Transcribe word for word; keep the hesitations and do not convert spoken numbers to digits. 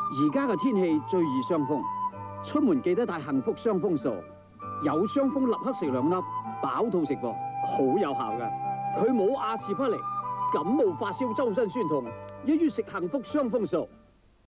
而家嘅天氣最易傷風，出門記得帶幸福傷風素。有傷風立刻食兩粒，飽肚食噃，好有效㗎。佢冇阿士匹力，感冒發燒周身酸痛，一於食幸福傷風素。